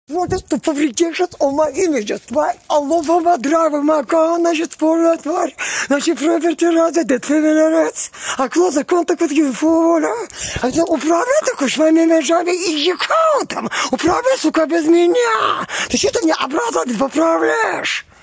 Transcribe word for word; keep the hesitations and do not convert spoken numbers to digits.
Вот что повредишь о моем имидже, твой аллова драйва мака, значит, порно тварь, значит, проверьте ради, да ты менерец, а кто закон так вот юфоля, а это управляй такой своими межами и якаутом, управляй, сука, без меня, ты что ты мне обратно поправляешь?